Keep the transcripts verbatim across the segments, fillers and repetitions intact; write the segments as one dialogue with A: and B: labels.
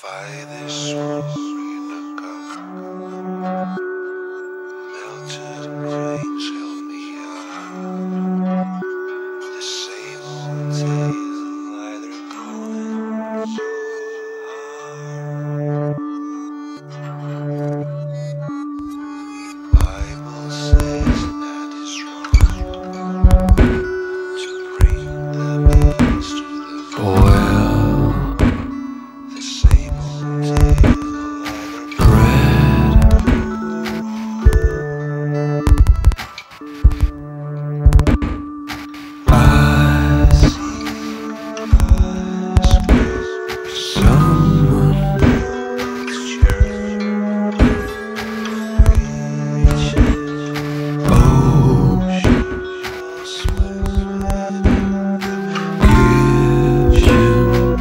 A: By this in a cup, melted grains help me out. The same old tale, either going so hard. Bible says that it's wrong to bring the beast to the boil. The same old tale, bread. I see someone else's church reaches ocean swimming, gives you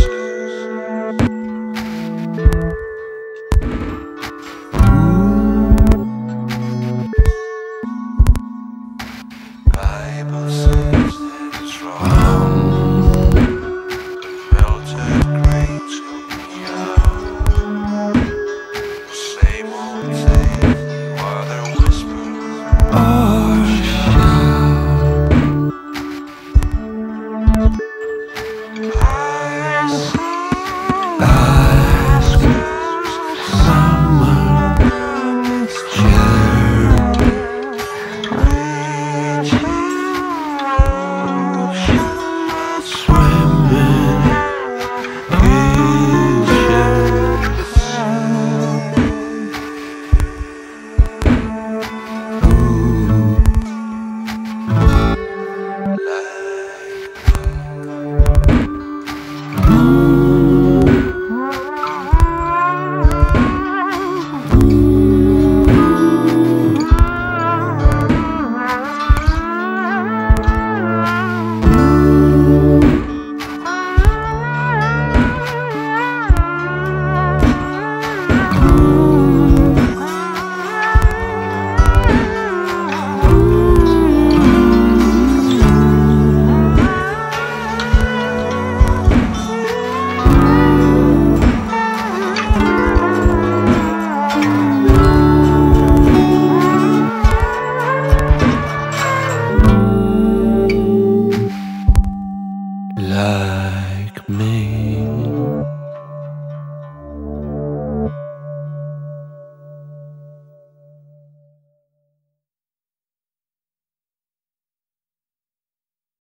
A: Bible says that it's wrong. Melted grains help me out. The same old tale, you are their whisper or shout. I ask someone else's chair. Like me.